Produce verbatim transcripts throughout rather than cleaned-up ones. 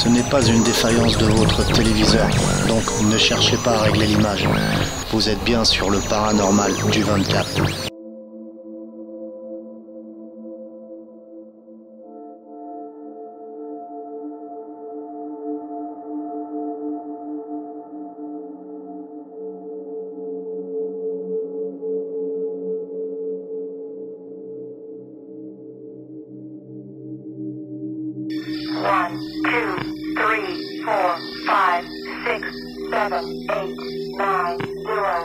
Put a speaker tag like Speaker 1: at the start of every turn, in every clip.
Speaker 1: Ce n'est pas une défaillance de votre téléviseur, donc ne cherchez pas à régler l'image. Vous êtes bien sur le paranormal du vingt-quatre.
Speaker 2: One, two, three, four, five, six, seven, eight, nine, zero.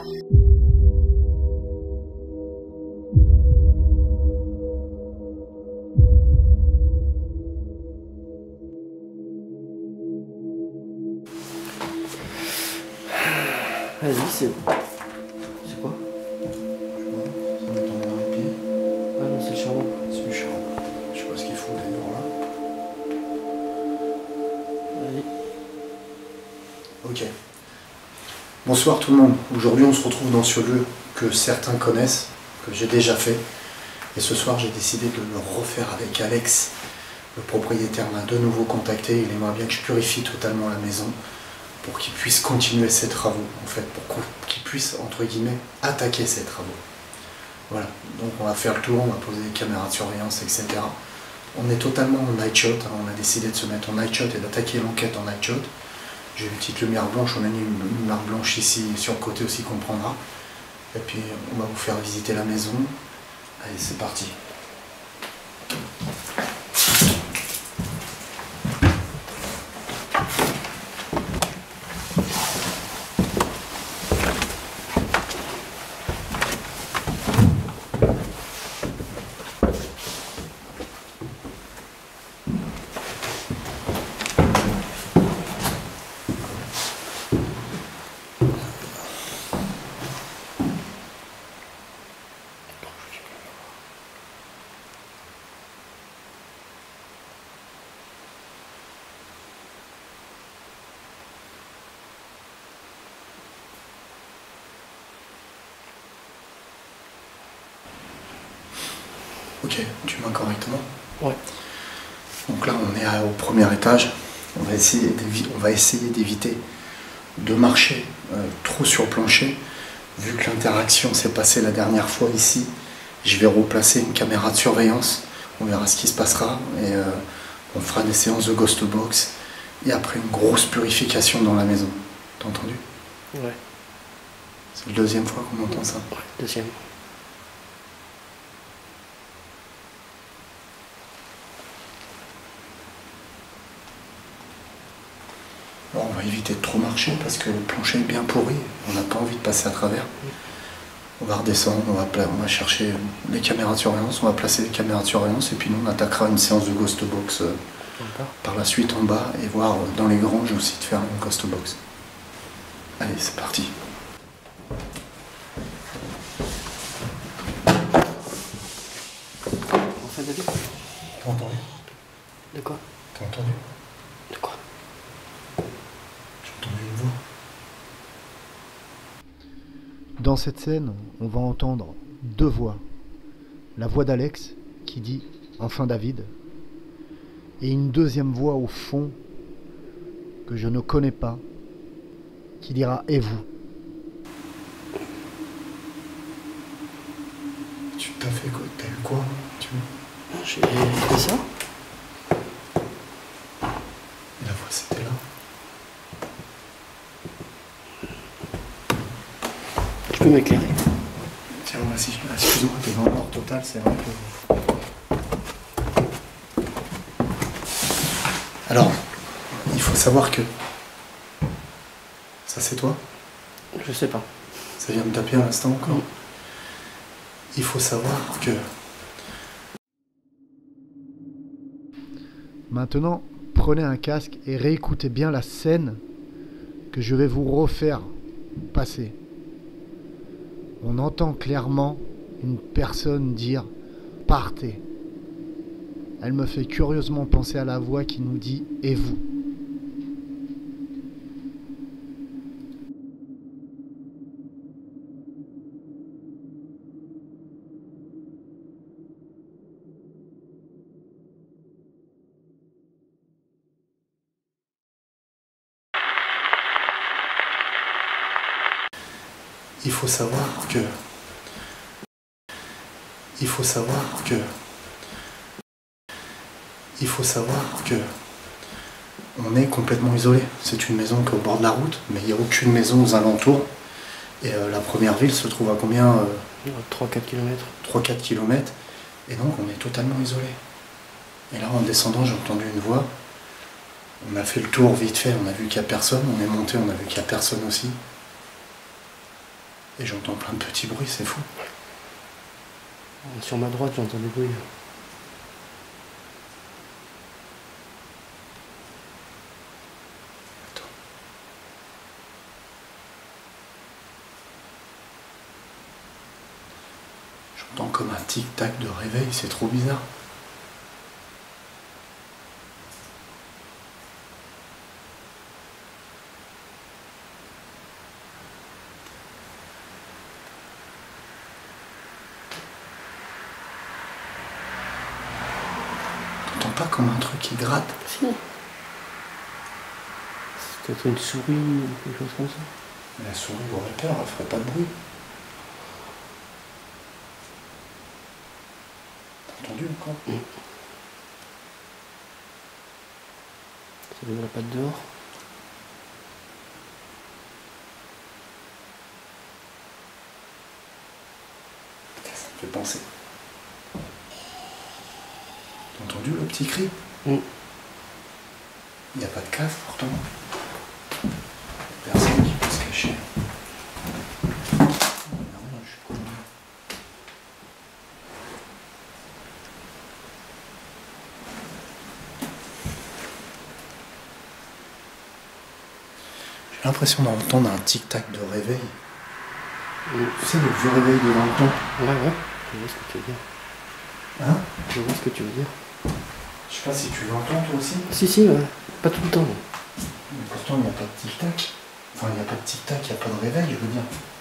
Speaker 3: Vas-y, c'est bon. C'est quoi?
Speaker 4: Ça me tombe dans les pieds.
Speaker 3: Ah non, c'est le charbon.
Speaker 4: C'est du charbon. Je sais pas ce qu'il faut d'ailleurs là.
Speaker 3: Vas-y.
Speaker 4: Ok. Bonsoir tout le monde. Aujourd'hui on se retrouve dans ce lieu que certains connaissent, que j'ai déjà fait. Et ce soir j'ai décidé de le refaire avec Alex. Le propriétaire m'a de nouveau contacté. Il aimerait bien que je purifie totalement la maison pour qu'il puisse continuer ses travaux, en fait, pour qu'il puisse, entre guillemets, attaquer ses travaux. Voilà, donc on va faire le tour, on va poser des caméras de surveillance, et cetera. On est totalement en night shot, hein. On a décidé de se mettre en night shot et d'attaquer l'enquête en night shot. J'ai une petite lumière blanche, on a mis une lumière blanche ici, sur le côté aussi qu'on prendra. Et puis on va vous faire visiter la maison. Allez, c'est parti. Ok, tu m'as correctement?
Speaker 3: Ouais.
Speaker 4: Donc là, on est à- au premier étage. On va essayer d'évi- on va essayer d'éviter de marcher euh, trop sur le plancher. Vu que l'interaction s'est passée la dernière fois ici, je vais replacer une caméra de surveillance. On verra ce qui se passera et euh, on fera des séances de ghost box. Et après, une grosse purification dans la maison. T'as entendu?
Speaker 3: Ouais.
Speaker 4: C'est la deuxième fois qu'on entend ça.
Speaker 3: Ouais, deuxième.
Speaker 4: Alors, on va éviter de trop marcher parce que le plancher est bien pourri. On n'a pas envie de passer à travers. On va redescendre, on va, pla- on va chercher les caméras de surveillance, on va placer les caméras de surveillance et puis nous on attaquera une séance de ghost box euh,
Speaker 3: D'accord.
Speaker 4: par la suite en bas et voir euh, dans les granges aussi de faire une ghost box. Allez, c'est parti.
Speaker 3: En fait, David?
Speaker 4: T'as entendu?
Speaker 3: De quoi?
Speaker 4: T'as entendu?
Speaker 3: De quoi?
Speaker 4: J'ai entendu une voix.
Speaker 1: Dans cette scène, on va entendre deux voix. La voix d'Alex qui dit « Enfin David » et une deuxième voix au fond que je ne connais pas qui dira « Et vous ?»
Speaker 4: Tu t'as fait quoi? T'as eu quoi? Tu...
Speaker 3: J'ai fait ça?
Speaker 4: La voix c'était là.
Speaker 3: Tu peux m'éclairer?
Speaker 4: Tiens, vas-y, excuse-moi, t'es dans l'ordre total, c'est un peu... Alors, il faut savoir que... Ça c'est toi?
Speaker 3: Je sais pas.
Speaker 4: Ça vient de taper à l'instant encore?
Speaker 3: Mm.
Speaker 4: Il faut savoir que...
Speaker 1: Maintenant, prenez un casque et réécoutez bien la scène que je vais vous refaire passer. On entend clairement une personne dire « Partez ». Elle me fait curieusement penser à la voix qui nous dit « Et vous ».
Speaker 4: il faut savoir que... Il faut savoir que... Il faut savoir que... On est complètement isolé. C'est une maison qui est au bord de la route, mais il n'y a aucune maison aux alentours. Et euh, la première ville se trouve à combien euh,
Speaker 3: trois à quatre kilomètres.
Speaker 4: trois à quatre kilomètres. Et donc on est totalement isolé. Et là en descendant j'ai entendu une voix. On a fait le tour vite fait, on a vu qu'il n'y a personne. On est monté, on a vu qu'il n'y a personne aussi. Et j'entends plein de petits bruits, c'est fou.
Speaker 3: Sur ma droite j'entends des bruits.
Speaker 4: J'entends comme un tic-tac de réveil, c'est trop bizarre. T'entends pas comme un truc qui gratte?
Speaker 3: Si. C'est peut-être une souris ou quelque chose comme ça.
Speaker 4: La souris aurait peur, elle ferait pas de bruit. T'as entendu encore?
Speaker 3: Mmh. Ça devrait pas être dehors.
Speaker 4: Ça me fait penser. T'as entendu le petit cri?
Speaker 3: Mmh.
Speaker 4: Il n'y a pas de cave pourtant. Personne qui peut se cacher. J'ai l'impression d'entendre un tic-tac de réveil.
Speaker 3: Mmh.
Speaker 4: Tu sais, le vieux réveil de vingt ans.
Speaker 3: Ouais, ouais. Je vois ce que tu veux dire.
Speaker 4: Hein?
Speaker 3: Je vois ce que tu veux dire.
Speaker 4: Je sais pas si tu l'entends toi aussi.
Speaker 3: Si, si, ouais. Pas tout le temps.
Speaker 4: Mais pourtant, il n'y a pas de tic-tac. Enfin, il n'y a pas de tic-tac, il n'y a pas de réveil, je veux dire.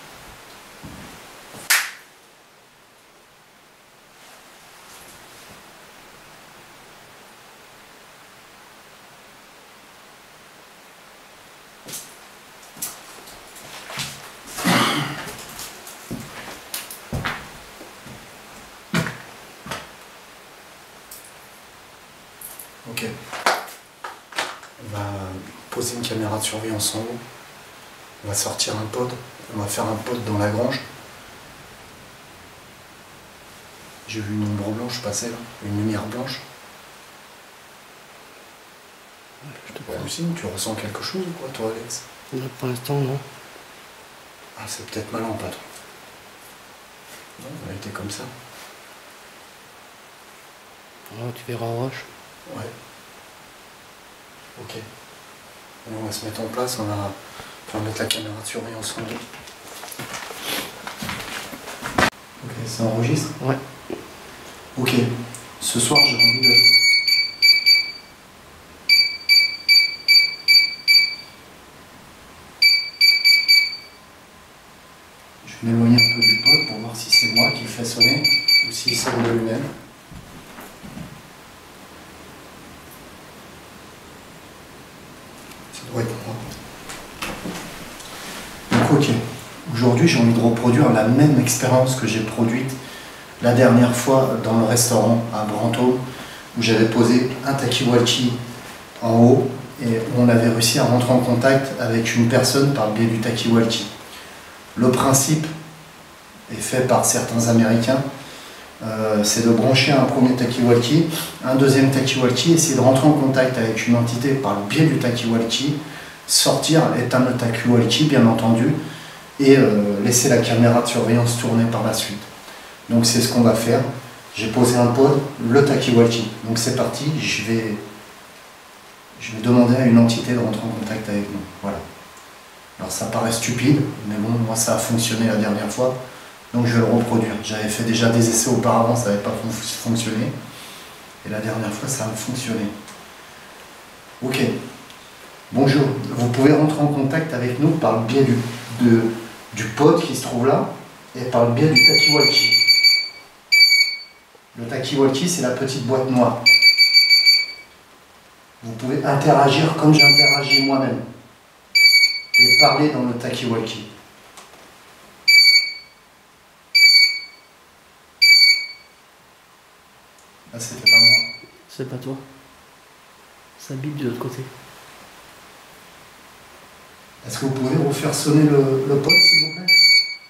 Speaker 4: Ok. On va poser une caméra de surveillance en haut. On va sortir un pod. On va faire un pod dans la grange. J'ai vu une ombre blanche passer là, une lumière blanche.
Speaker 3: Je te
Speaker 4: Ouais, Lucine, tu ressens quelque chose ou quoi, toi, Alex?
Speaker 3: Là, pour l'instant, non.
Speaker 4: Ah, c'est peut-être malin, patron. Non, on a été comme ça.
Speaker 3: Oh, tu verras en roche.
Speaker 4: Ouais. Ok. Et on va se mettre en place, on va, on va mettre la caméra de surveillance en haut. Ok, ça enregistre?
Speaker 3: Ouais.
Speaker 4: Ok. Ce soir, j'ai envie de... Je vais m'éloigner un peu du pod pour voir si c'est moi qui le fais sonner ou s'il sonne de lui-même. Ça doit être moi. Donc ok, aujourd'hui j'ai envie de reproduire la même expérience que j'ai produite la dernière fois dans le restaurant à Brantôme où j'avais posé un talkie-walkie en haut et où on avait réussi à rentrer en contact avec une personne par le biais du talkie-walkie. Le principe est fait par certains Américains, euh, c'est de brancher un premier talkie-walkie, un deuxième talkie-walkie, essayer de rentrer en contact avec une entité par le biais du talkie-walkie, sortir, éteindre le talkie-walkie bien entendu, et euh, laisser la caméra de surveillance tourner par la suite. Donc c'est ce qu'on va faire. J'ai posé un pod, le talkie-walkie. Donc c'est parti, je vais, je vais demander à une entité de rentrer en contact avec nous. Voilà. Alors ça paraît stupide, mais bon, moi ça a fonctionné la dernière fois, donc je vais le reproduire. J'avais fait déjà des essais auparavant, ça n'avait pas fonctionné, et la dernière fois ça a fonctionné. Ok, bonjour, vous pouvez rentrer en contact avec nous par le biais du, de, du pod qui se trouve là, et par le biais du talkie-walkie. Le talkie-walkie, c'est la petite boîte noire. Vous pouvez interagir comme j'interagis moi-même. Et parler dans le talkie-walkie.
Speaker 3: C'est pas toi. Ça bip de l'autre côté.
Speaker 4: Est-ce que vous pouvez refaire sonner le, le pod, s'il vous plaît?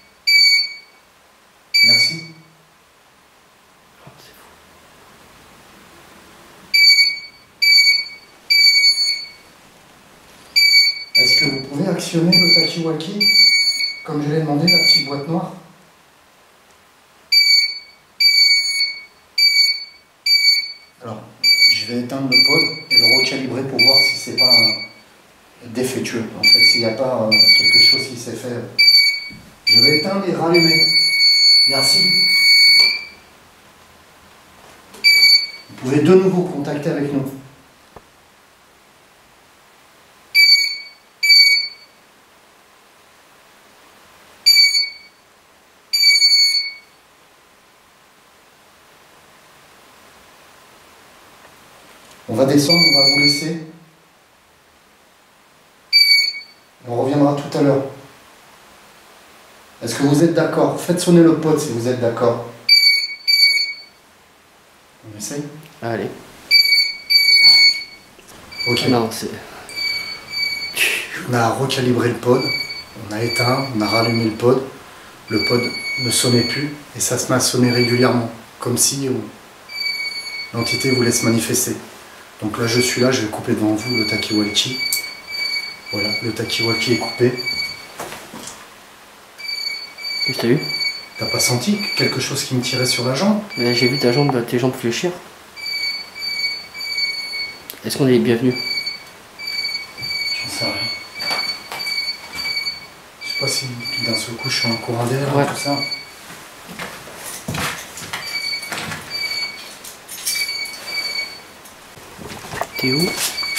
Speaker 4: Merci.
Speaker 3: Oh, c'est fou.
Speaker 4: Est-ce que vous pouvez actionner le Takiwaki, comme je l'ai demandé, la petite boîte noire? Alors, je vais éteindre le pod et le recalibrer pour voir si c'est pas un défectueux. En fait, s'il n'y a pas euh, quelque chose qui s'est fait. Je vais éteindre et rallumer. Merci. Vous pouvez de nouveau contacter avec nous. On va descendre, on va vous laisser. On reviendra tout à l'heure. Est-ce que vous êtes d'accord? Faites sonner le pod si vous êtes d'accord. On essaye?
Speaker 3: Allez.
Speaker 4: Ok.
Speaker 3: Non, c'est...
Speaker 4: On a recalibré le pod, on a éteint, on a rallumé le pod. Le pod ne sonnait plus et ça se met à sonner régulièrement, comme si euh, l'entité voulait se manifester. Donc là, je suis là, je vais couper devant vous le Takiwaki. Voilà, le Takiwaki est coupé.
Speaker 3: Qu'est-ce que t'as eu?
Speaker 4: T'as pas senti quelque chose qui me tirait sur la jambe?
Speaker 3: Mais j'ai vu ta jambe, tes jambes fléchir. Est-ce qu'on est bienvenu?
Speaker 4: J'en sais rien. Je sais pas si d'un seul coup je suis en courant d'air,
Speaker 3: Ouais.
Speaker 4: tout ça.
Speaker 3: T'es où?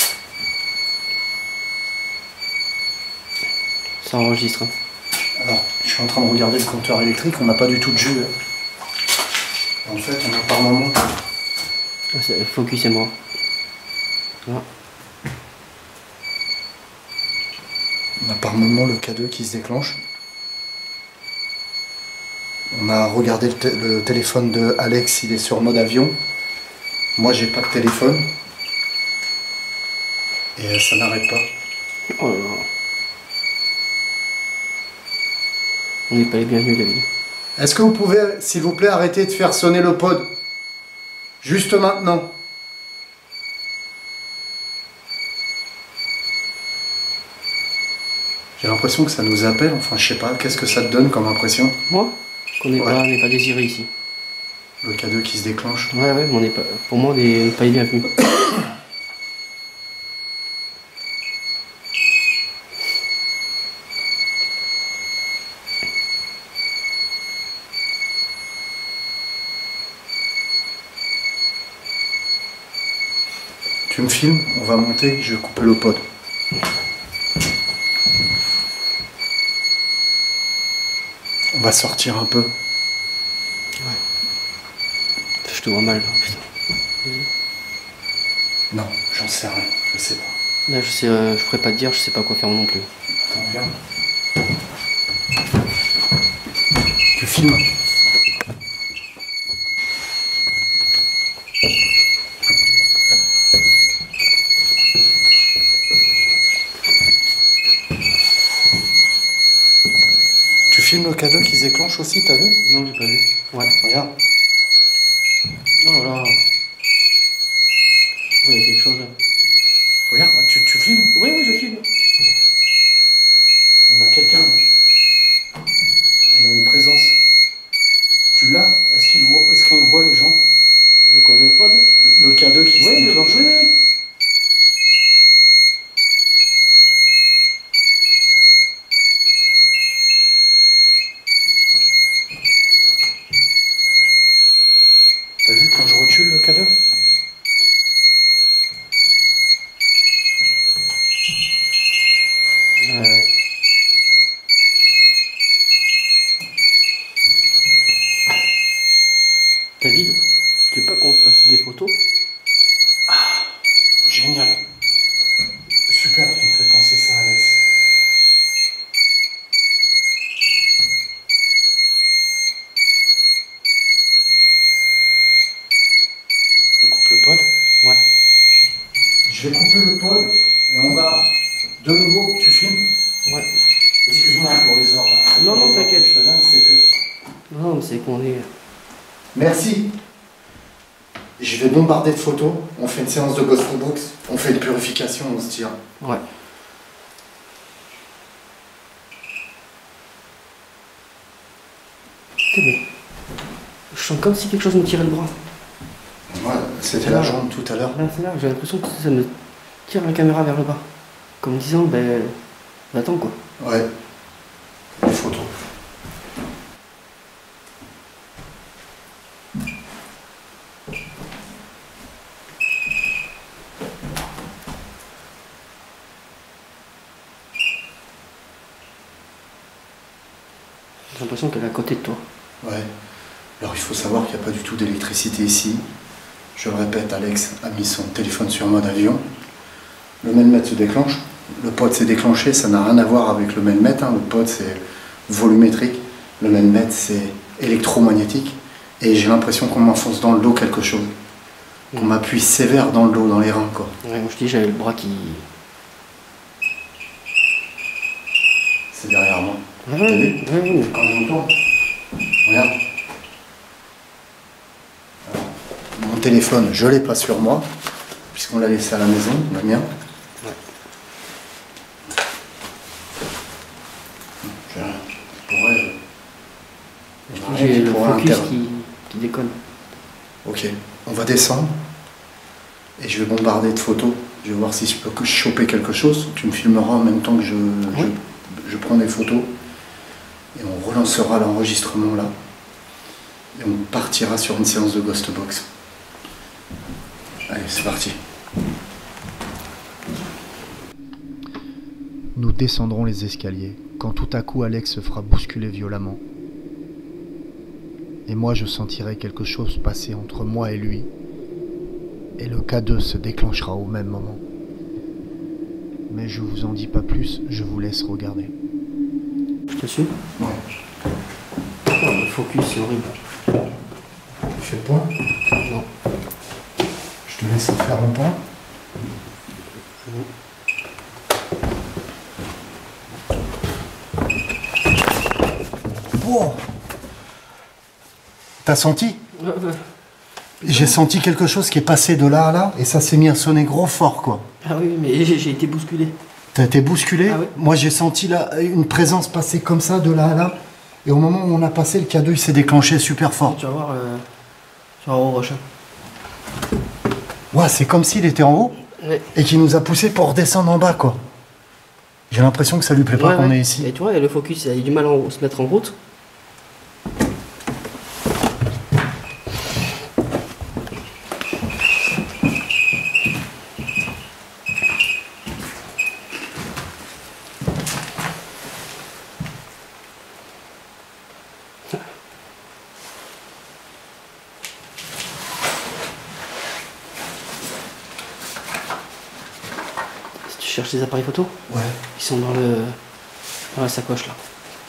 Speaker 3: Ça enregistre. Hein.
Speaker 4: Alors, je suis en train de regarder le compteur électrique, on n'a pas du tout de jus. En fait, on a par moment.
Speaker 3: Ah, c'est- focus et moi. Voilà.
Speaker 4: On a par moment le K deux qui se déclenche. On a regardé le, té- le téléphone de Alex, il est sur mode avion. Moi, j'ai pas de téléphone. Et euh, ça n'arrête pas.
Speaker 3: Oh là là. On n'est pas les bienvenus, David.
Speaker 4: Est-ce que vous pouvez, s'il vous plaît, arrêter de faire sonner le pod? Juste maintenant. J'ai l'impression que ça nous appelle, enfin je sais pas, qu'est-ce que ça te donne comme impression?
Speaker 3: Moi? Qu'on n'est
Speaker 4: Ouais.
Speaker 3: pas, on n'est pas désiré ici.
Speaker 4: Le K deux qui se déclenche.
Speaker 3: Ouais, ouais, mais on n'est pas, pour moi, on n'est pas les bienvenus.
Speaker 4: Tu me filmes, on va monter, je vais couper le pod. On va sortir un peu.
Speaker 3: Je te vois mal, là, putain.
Speaker 4: Non, j'en sais rien, je sais pas.
Speaker 3: Là, je sais, euh, je pourrais pas te dire, je sais pas quoi faire non plus.
Speaker 4: Attends, viens. Tu filmes? Tu filmes le K deux qui se déclenche aussi, t'as vu?
Speaker 3: Non, j'ai pas vu. Ouais.
Speaker 4: Regarde.
Speaker 3: Oh là là. Oui, il y a quelque chose.
Speaker 4: Regarde, tu, tu filmes?
Speaker 3: Oui, oui, je filme.
Speaker 4: On a quelqu'un. On a une présence. Tu l'as? Est-ce qu'il voit, est-ce qu'on voit les gens?
Speaker 3: De quoi, le pod?
Speaker 4: Le K deux qui se
Speaker 3: Oui, je-
Speaker 4: déclenche?
Speaker 3: oui, oui.
Speaker 4: T'as vu quand je recule le K couper le pod et on va de nouveau. Tu filmes?
Speaker 3: Ouais.
Speaker 4: Excuse-moi pour les ordres.
Speaker 3: Non, non, t'inquiète.
Speaker 4: Je te donne, c'est que.
Speaker 3: Non, mais c'est qu'on est.
Speaker 4: Merci. Je vais bombarder de photos. On fait une séance de Ghost Box. On fait une purification, on se tire.
Speaker 3: Ouais. C'est bon. Je sens comme si quelque chose me tirait le bras.
Speaker 4: Voilà, c'était la jambe tout à l'heure.
Speaker 3: Là, c'est là, j'ai l'impression que ça me tire la caméra vers le bas. Comme disant, ben. Attends quoi.
Speaker 4: Ouais. Les photos.
Speaker 3: J'ai l'impression qu'elle est à côté de toi.
Speaker 4: Ouais. Alors il faut savoir qu'il n'y a pas du tout d'électricité ici. Je le répète, Alex a mis son téléphone sur mode avion. Le maillemètre se déclenche. Le pod s'est déclenché, ça n'a rien à voir avec le maillemètre. Hein. Le pod c'est volumétrique. Le maillemètre c'est électromagnétique. Et j'ai l'impression qu'on m'enfonce dans le dos quelque chose. On m'appuie sévère dans le dos, dans les reins quoi.
Speaker 3: Ouais, moi je dis, j'avais le bras qui.
Speaker 4: C'est derrière moi.
Speaker 3: Ouais,
Speaker 4: T'as vu
Speaker 3: ouais, ouais.
Speaker 4: Quand je me tourne, regarde. Alors, mon téléphone, je l'ai pas sur moi, puisqu'on l'a laissé à la maison, le mien.
Speaker 3: Ouais.
Speaker 4: Je pourrais. je-
Speaker 3: J'ai
Speaker 4: je
Speaker 3: le
Speaker 4: pourrais
Speaker 3: focus
Speaker 4: inter-
Speaker 3: qui, qui déconne.
Speaker 4: Ok, on va descendre et je vais bombarder de photos. Je vais voir si je peux choper quelque chose. Tu me filmeras en même temps que je,
Speaker 3: Oui.
Speaker 4: je, je prends des photos. Et on relancera l'enregistrement là. Et on partira sur une séance de Ghost Box. Allez, c'est parti.
Speaker 1: Nous descendrons les escaliers, quand tout à coup Alex se fera bousculer violemment. Et moi je sentirai quelque chose passer entre moi et lui. Et le K deux se déclenchera au même moment. Mais je vous en dis pas plus, je vous laisse regarder.
Speaker 3: Je te suis.
Speaker 4: Ouais.
Speaker 3: Oh, le focus, c'est horrible.
Speaker 4: Tu fais le point?
Speaker 3: Non.
Speaker 4: Je te laisse faire le point. Wow. T'as senti?
Speaker 3: Ouais, ouais.
Speaker 4: J'ai senti quelque chose qui est passé de là à là et ça s'est mis à sonner gros fort quoi.
Speaker 3: Ah oui, mais j'ai j'ai été bousculé.
Speaker 4: T'as été bousculé?
Speaker 3: Ah oui.
Speaker 4: Moi j'ai senti là, une présence passer comme ça de là à là et au moment où on a passé le K deux il s'est déclenché super fort.
Speaker 3: Tu vas voir, euh, tu vas voir au roche. hein.
Speaker 4: Ouais, c'est comme s'il était en haut
Speaker 3: Ouais.
Speaker 4: et qu'il nous a poussé pour redescendre en bas quoi. J'ai l'impression que ça lui plaît pas
Speaker 3: Ouais,
Speaker 4: qu'on
Speaker 3: ouais.
Speaker 4: est ici.
Speaker 3: Et tu vois, le focus, il a eu du mal à en- se mettre en route. Si tu cherches les appareils photo,
Speaker 4: Ouais.
Speaker 3: ils sont dans le dans la sacoche là.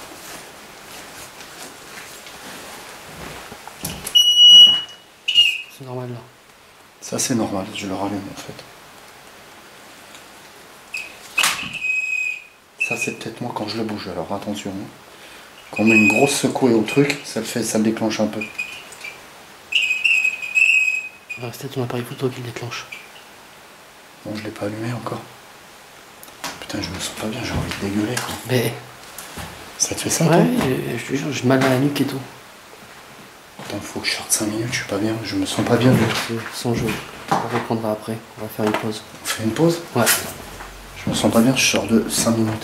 Speaker 3: C'est normal là.
Speaker 4: Ça c'est normal, je le rallume en fait. Ça c'est peut-être moi quand je le bouge, alors attention. hein. Quand on met une grosse secouée au truc, ça le fait, ça le déclenche un peu.
Speaker 3: Ouais, c'était ton appareil photo qui le déclenche.
Speaker 4: Bon, je l'ai pas allumé encore. Putain, je me sens pas bien, j'ai envie de dégueuler. quoi.
Speaker 3: Mais
Speaker 4: Ça te fait ça
Speaker 3: ouais,
Speaker 4: toi
Speaker 3: je, je te jure, j'ai mal à la nuque et tout.
Speaker 4: Attends, faut que je sorte cinq minutes, je suis pas bien, je me sens pas bien. du tout.
Speaker 3: Sans jeu. On reprendra après. On va faire une pause.
Speaker 4: On fait une pause?
Speaker 3: Ouais.
Speaker 4: Je me sens pas bien, je sors de cinq minutes.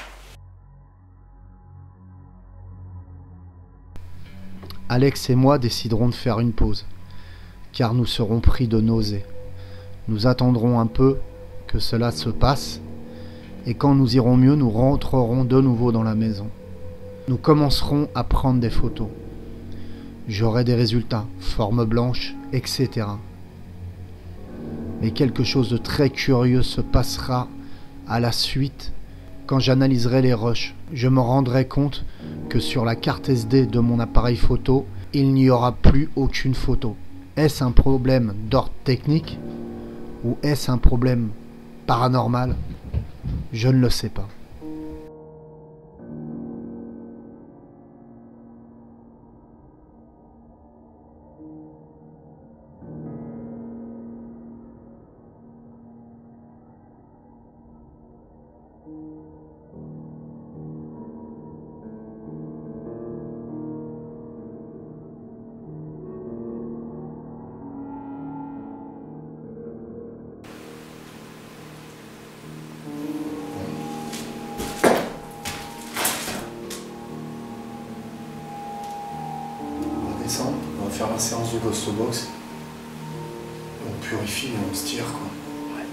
Speaker 1: Alex et moi déciderons de faire une pause, car nous serons pris de nausées. Nous attendrons un peu que cela se passe, et quand nous irons mieux, nous rentrerons de nouveau dans la maison. Nous commencerons à prendre des photos. J'aurai des résultats, forme blanche, et cetera. Mais quelque chose de très curieux se passera à la suite. Quand j'analyserai les rushs, je me rendrai compte que sur la carte S D de mon appareil photo, il n'y aura plus aucune photo. Est-ce un problème d'ordre technique ou est-ce un problème paranormal? Je ne le sais pas.
Speaker 4: On va faire la séance du Ghost Box. On purifie et on se tire quoi.
Speaker 3: Ouais.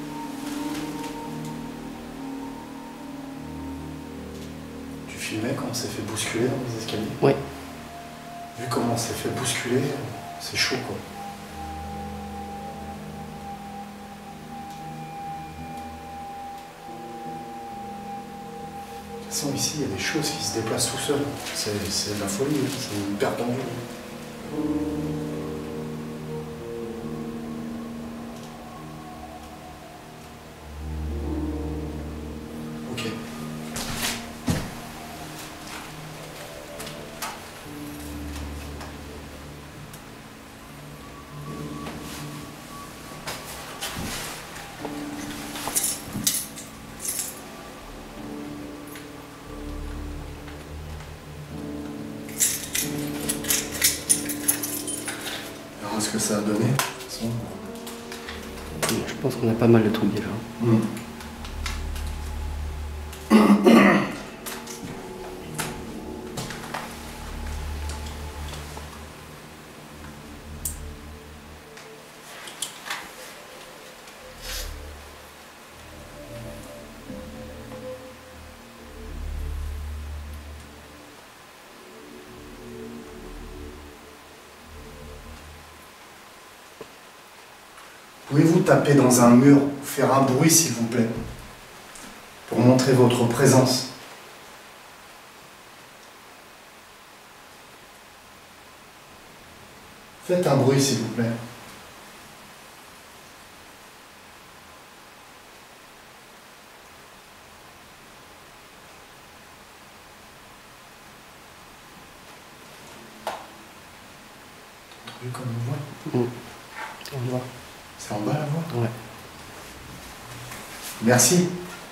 Speaker 4: Tu filmais quand on s'est fait bousculer dans les escaliers?
Speaker 3: Ouais.
Speaker 4: Vu comment on s'est fait bousculer, c'est chaud quoi. De toute façon ici il y a des choses qui se déplacent tout seuls. C'est de la folie, hein. C'est hyper tendu. Ok. Alors, ce que ça a donné.
Speaker 3: Je pense qu'on a pas mal de trucs déjà.
Speaker 4: Mmh. Pouvez-vous taper dans un mur, faire un bruit s'il vous plaît, pour montrer votre présence? Faites un bruit s'il vous plaît. T'as entendu comme une voix?
Speaker 3: Mmh. On voit.
Speaker 4: C'est en bas la voix?
Speaker 3: Ouais.
Speaker 4: Merci.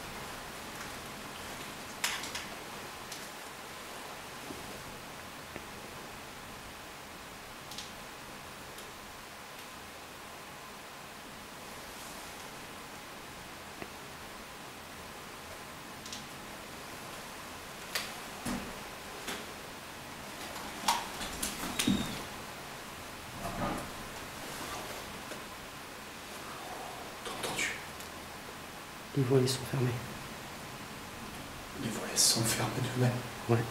Speaker 3: Les volets sont fermés.
Speaker 4: Les volets sont fermés d'eux-mêmes.
Speaker 3: Ouais.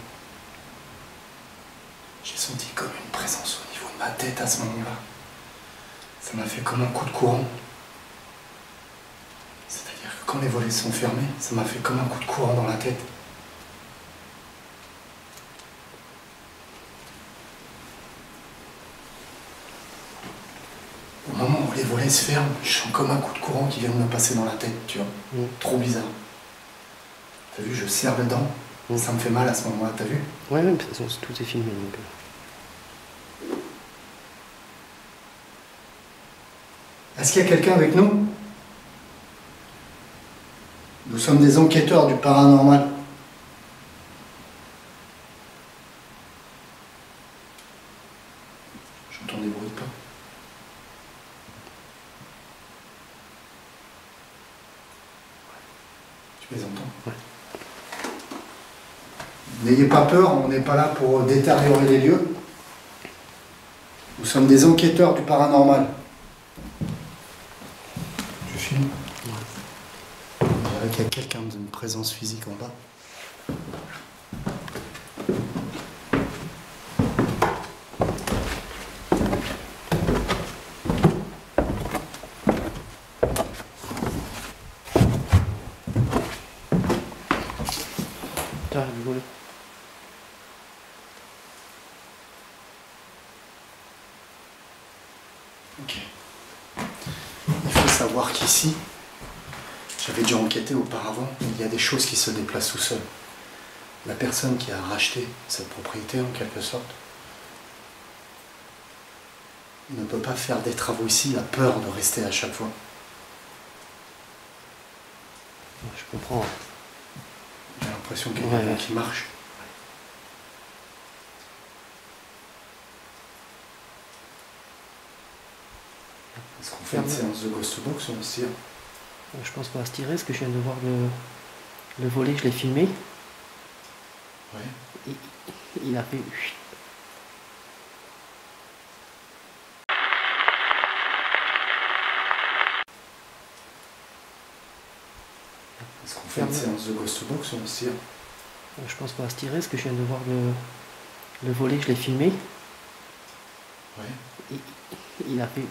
Speaker 4: J'ai senti comme une présence au niveau de ma tête à ce moment-là. Ça m'a fait comme un coup de courant. C'est-à-dire que quand les volets sont fermés, ça m'a fait comme un coup de courant dans la tête. Au moment où les volets se ferment, je sens comme un coup de courant qui vient de me passer dans la tête, tu vois.
Speaker 3: Mmh.
Speaker 4: Trop bizarre. T'as vu, je serre les dents.
Speaker 3: Mmh.
Speaker 4: Ça me fait mal à ce moment-là, t'as vu?
Speaker 3: Ouais, ouais, de toute façon, tout est filmé. Donc...
Speaker 4: Est-ce qu'il y a quelqu'un avec nous? Nous sommes des enquêteurs du paranormal. J'entends des bruits de pas. Tu les entends?
Speaker 3: Ouais.
Speaker 4: N'ayez pas peur, on n'est pas là pour détériorer les lieux. Nous sommes des enquêteurs du paranormal. Tu filmes?
Speaker 3: Ouais.
Speaker 4: On dirait qu'il y a quelqu'un d'une présence physique en bas.
Speaker 3: Ah, le volet.
Speaker 4: Ok. Il faut savoir qu'ici, j'avais J'avais déjà enquêté auparavant, il y a des choses qui se déplacent tout seul. La personne qui a racheté cette propriété, en quelque sorte, ne peut pas faire des travaux ici, il a peur de rester à chaque fois.
Speaker 3: Je comprends.
Speaker 4: J'ai l'impression qu'il y a
Speaker 3: Ouais,
Speaker 4: quelqu'un
Speaker 3: ouais.
Speaker 4: qui marche. Est-ce qu'on fait une
Speaker 3: Ferme.
Speaker 4: séance de ghost box ou on se tire?
Speaker 3: Je pense qu'on va se tirer parce que je viens de voir le, le volet, je l'ai filmé.
Speaker 4: Ouais.
Speaker 3: Il, il a fait.
Speaker 4: Est-ce qu'on fait une
Speaker 3: Ferme.
Speaker 4: séance de ghost box ou on se tire?
Speaker 3: Je pense qu'on va se tirer parce que je viens de voir le, le volet, je l'ai filmé.
Speaker 4: Ouais.
Speaker 3: Il, il a fait.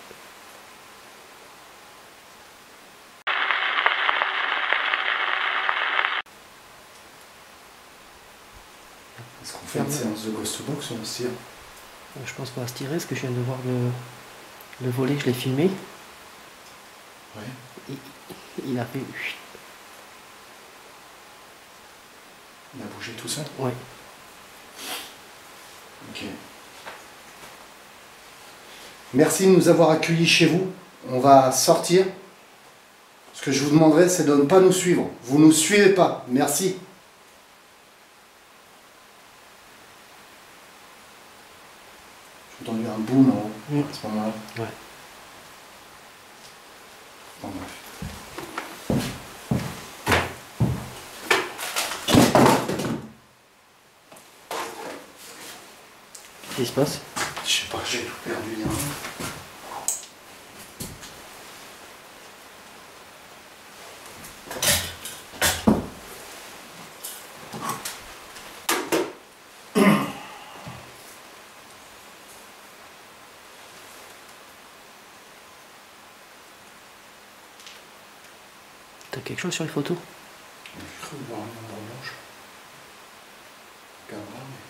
Speaker 4: Est-ce qu'on fait une
Speaker 3: Ferme.
Speaker 4: séance de ghost box ou on se tire?
Speaker 3: Je pense qu'on va se tirer parce que je viens de voir le, le volet, je l'ai filmé.
Speaker 4: Ouais.
Speaker 3: Il, il a fait.
Speaker 4: Il a bougé tout seul?
Speaker 3: Ouais.
Speaker 4: Ok. Merci de nous avoir accueillis chez vous. On va sortir. Ce que je vous demanderai, c'est de ne pas nous suivre. Vous ne nous suivez pas. Merci. J'ai entendu un boom en haut
Speaker 3: Mm.
Speaker 4: à ce moment-là.
Speaker 3: Ouais.
Speaker 4: Bon, bref.
Speaker 3: Qu'est-ce qui se passe?
Speaker 4: Je sais pas, j'ai tout perdu. Hein.
Speaker 3: T'as quelque chose sur les photos?
Speaker 4: J'ai cru voir une ombre blanche. Regarde là, mais...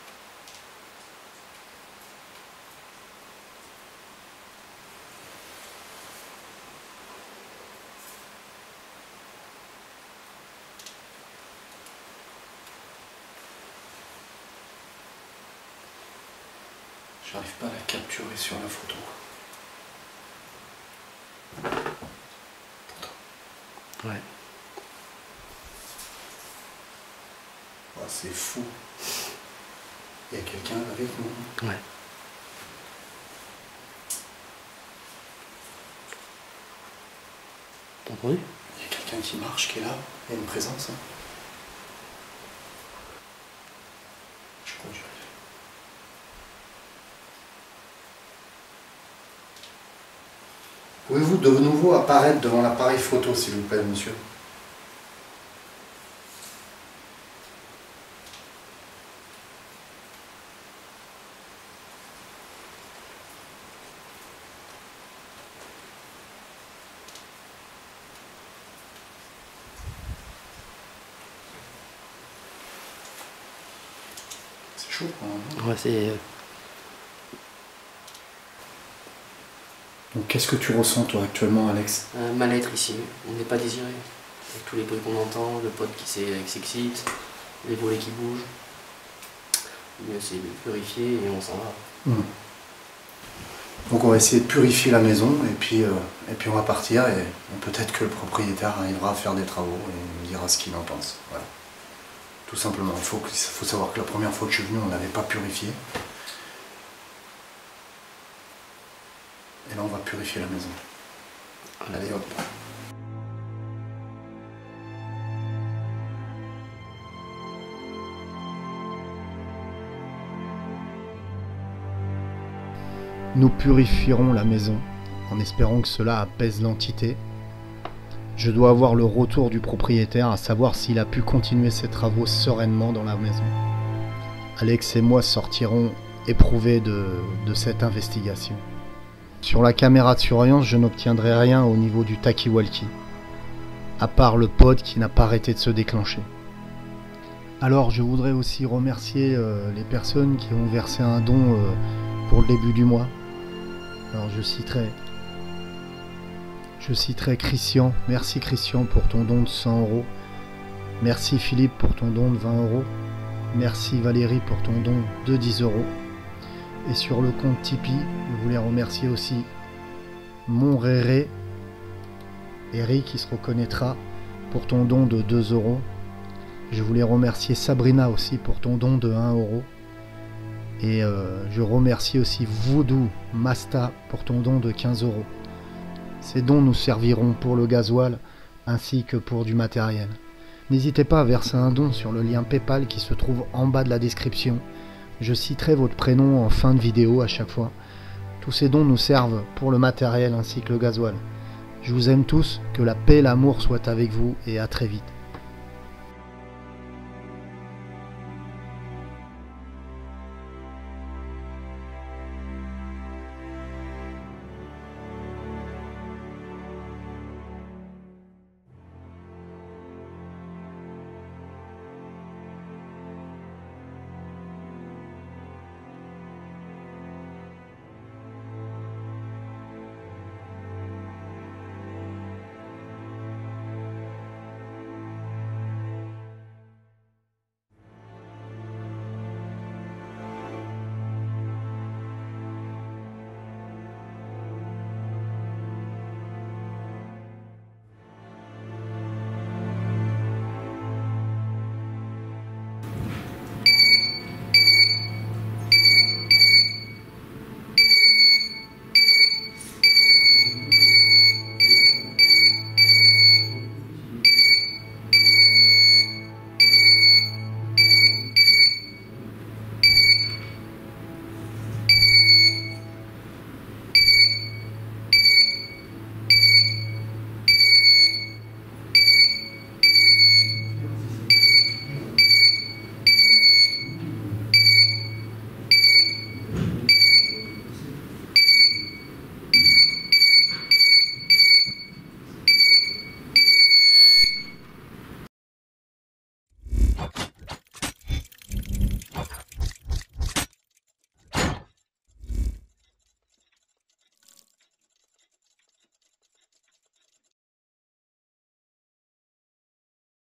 Speaker 4: J'arrive pas à la capturer sur la photo. Pourtant.
Speaker 3: Ouais.
Speaker 4: Oh, c'est fou. Il y a quelqu'un avec nous.
Speaker 3: Ouais. T'as entendu?
Speaker 4: Il y a quelqu'un qui marche, qui est là. Il y a une présence. Hein. Je crois que j'y arrive. Pouvez-vous de nouveau apparaître devant l'appareil photo, s'il vous plaît, monsieur? C'est chaud, quand même.
Speaker 3: Ouais, c'est.
Speaker 4: Donc, qu'est-ce que tu ressens, toi, actuellement, Alex?
Speaker 3: Un mal-être ici, on n'est pas désiré. Avec tous les bruits qu'on entend, le pote qui s'est- qui s'excite, les volets qui bougent. Le mieux c'est de purifier et on s'en va.
Speaker 4: Hmm. Donc, on va essayer de purifier la maison, et puis, euh, et puis on va partir, et peut-être que le propriétaire arrivera à faire des travaux, et il me dira ce qu'il en pense. Voilà. Tout simplement. Il faut, que- faut savoir que la première fois que je suis venu, on n'avait pas purifié. Et là, on va purifier la maison. Allez, hop.
Speaker 1: Nous purifierons la maison, en espérant que cela apaise l'entité. Je dois avoir le retour du propriétaire, à savoir s'il a pu continuer ses travaux sereinement dans la maison. Alex et moi sortirons éprouvés de, de cette investigation. Sur la caméra de surveillance, je n'obtiendrai rien au niveau du talkie-walkie, à part le pod qui n'a pas arrêté de se déclencher. Alors je voudrais aussi remercier euh, les personnes qui ont versé un don euh, pour le début du mois. Alors je citerai, je Je citerai Christian. Merci Christian pour ton don de cent euros. Merci Philippe pour ton don de vingt euros. Merci Valérie pour ton don de dix euros. Et sur le compte Tipeee, je voulais remercier aussi mon Réré, Eric qui se reconnaîtra pour ton don de deux euros. Je voulais remercier Sabrina aussi pour ton don de un euro. Et euh, je remercie aussi Voodoo Masta pour ton don de quinze euros. Ces dons nous serviront pour le gasoil ainsi que pour du matériel. N'hésitez pas à verser un don sur le lien PayPal qui se trouve en bas de la description. Je citerai votre prénom en fin de vidéo à chaque fois. Tous ces dons nous servent pour le matériel ainsi que le gasoil. Je vous aime tous, que la paix et l'amour soient avec vous et à très vite.